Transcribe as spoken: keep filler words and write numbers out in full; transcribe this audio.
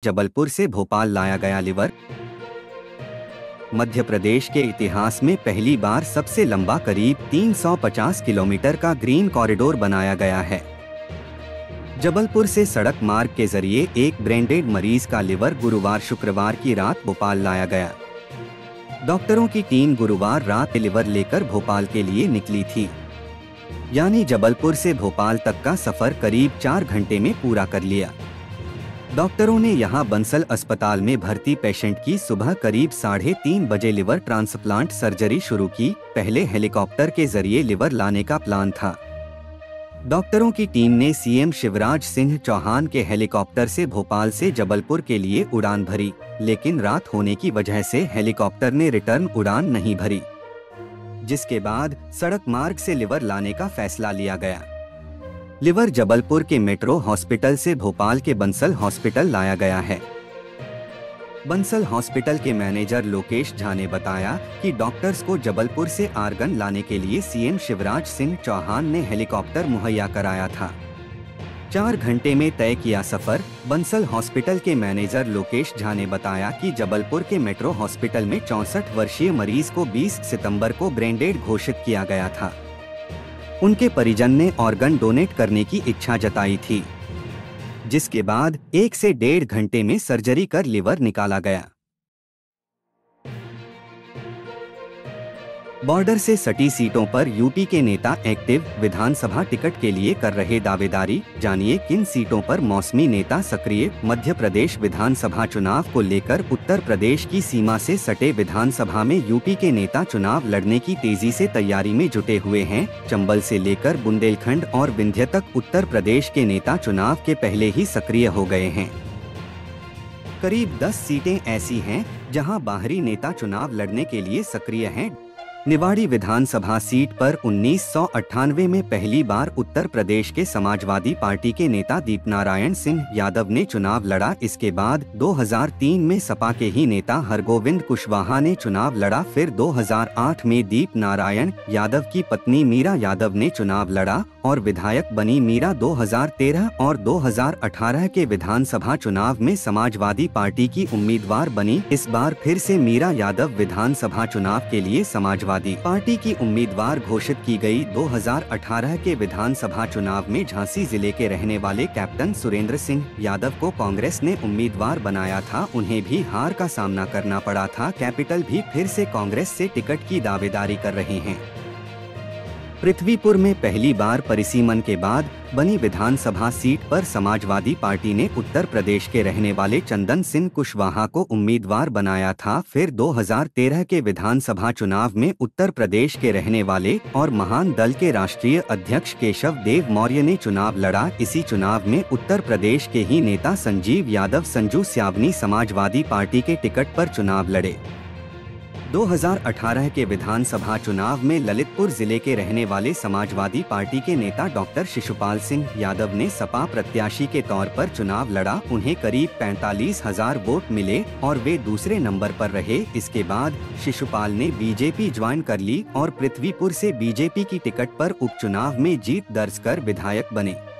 जबलपुर से भोपाल लाया गया लिवर। मध्य प्रदेश के इतिहास में पहली बार सबसे लंबा करीब तीन सौ पचास किलोमीटर का ग्रीन कॉरिडोर बनाया गया है। जबलपुर से सड़क मार्ग के जरिए एक ब्रेनडेड मरीज का लिवर गुरुवार शुक्रवार की रात भोपाल लाया गया। डॉक्टरों की टीम गुरुवार रात लिवर लेकर भोपाल के लिए निकली थी, यानी जबलपुर से भोपाल तक का सफर करीब चार घंटे में पूरा कर लिया। डॉक्टरों ने यहां बंसल अस्पताल में भर्ती पेशेंट की सुबह करीब साढ़े तीन बजे लिवर ट्रांसप्लांट सर्जरी शुरू की। पहले हेलीकॉप्टर के जरिए लिवर लाने का प्लान था। डॉक्टरों की टीम ने सीएम शिवराज सिंह चौहान के हेलीकॉप्टर से भोपाल से जबलपुर के लिए उड़ान भरी, लेकिन रात होने की वजह से हेलीकॉप्टर ने रिटर्न उड़ान नहीं भरी, जिसके बाद सड़क मार्ग से लिवर लाने का फैसला लिया गया। लिवर जबलपुर के मेट्रो हॉस्पिटल से भोपाल के बंसल हॉस्पिटल लाया गया है। बंसल हॉस्पिटल के मैनेजर लोकेश झा ने बताया कि डॉक्टर्स को जबलपुर से आर्गन लाने के लिए सीएम शिवराज सिंह चौहान ने हेलीकॉप्टर मुहैया कराया था। चार घंटे में तय किया सफर। बंसल हॉस्पिटल के मैनेजर लोकेश झा ने बताया कि जबलपुर के मेट्रो हॉस्पिटल में चौंसठ वर्षीय मरीज को बीस सितंबर को ब्रेनडेड घोषित किया गया था। उनके परिजन ने ऑर्गन डोनेट करने की इच्छा जताई थी, जिसके बाद एक से डेढ़ घंटे में सर्जरी कर लिवर निकाला गया। बॉर्डर से सटी सीटों पर यूपी के नेता एक्टिव। विधानसभा टिकट के लिए कर रहे दावेदारी, जानिए किन सीटों पर मौसमी नेता सक्रिय। मध्य प्रदेश विधानसभा चुनाव को लेकर उत्तर प्रदेश की सीमा से सटे विधानसभा में यूपी के नेता चुनाव लड़ने की तेजी से तैयारी में जुटे हुए हैं। चंबल से लेकर बुंदेलखंड और विंध्य तक उत्तर प्रदेश के नेता चुनाव के पहले ही सक्रिय हो गए हैं। करीब दस सीटें ऐसी हैं जहां बाहरी नेता चुनाव लड़ने के लिए सक्रिय हैं। निवाड़ी विधानसभा सीट पर उन्नीस सौ अट्ठानवे में पहली बार उत्तर प्रदेश के समाजवादी पार्टी के नेता दीपनारायण सिंह यादव ने चुनाव लड़ा। इसके बाद दो हज़ार तीन में सपा के ही नेता हरगोविंद कुशवाहा ने चुनाव लड़ा। फिर दो हज़ार आठ में दीपनारायण यादव की पत्नी मीरा यादव ने चुनाव लड़ा और विधायक बनी मीरा। दो हज़ार तेरह और दो हज़ार अठारह के विधानसभा चुनाव में समाजवादी पार्टी की उम्मीदवार बनी। इस बार फिर से मीरा यादव विधानसभा चुनाव के लिए समाजवादी पार्टी की उम्मीदवार घोषित की गई। दो हज़ार अठारह के विधानसभा चुनाव में झांसी जिले के रहने वाले कैप्टन सुरेंद्र सिंह यादव को कांग्रेस ने उम्मीदवार बनाया था। उन्हें भी हार का सामना करना पड़ा था। कैपिटल भी फिर से कांग्रेस से टिकट की दावेदारी कर रहे हैं। पृथ्वीपुर में पहली बार परिसीमन के बाद बनी विधानसभा सीट पर समाजवादी पार्टी ने उत्तर प्रदेश के रहने वाले चंदन सिंह कुशवाहा को उम्मीदवार बनाया था। फिर दो हज़ार तेरह के विधानसभा चुनाव में उत्तर प्रदेश के रहने वाले और महान दल के राष्ट्रीय अध्यक्ष केशव देव मौर्य ने चुनाव लड़ा। इसी चुनाव में उत्तर प्रदेश के ही नेता संजीव यादव संजू स्यावनी समाजवादी पार्टी के टिकट पर चुनाव लड़े। दो हज़ार अठारह के विधानसभा चुनाव में ललितपुर जिले के रहने वाले समाजवादी पार्टी के नेता डॉक्टर शिशुपाल सिंह यादव ने सपा प्रत्याशी के तौर पर चुनाव लड़ा। उन्हें करीब पैंतालीस हजार वोट मिले और वे दूसरे नंबर पर रहे। इसके बाद शिशुपाल ने बीजेपी ज्वाइन कर ली और पृथ्वीपुर से बीजेपी की टिकट पर उपचुनाव में जीत दर्ज कर विधायक बने।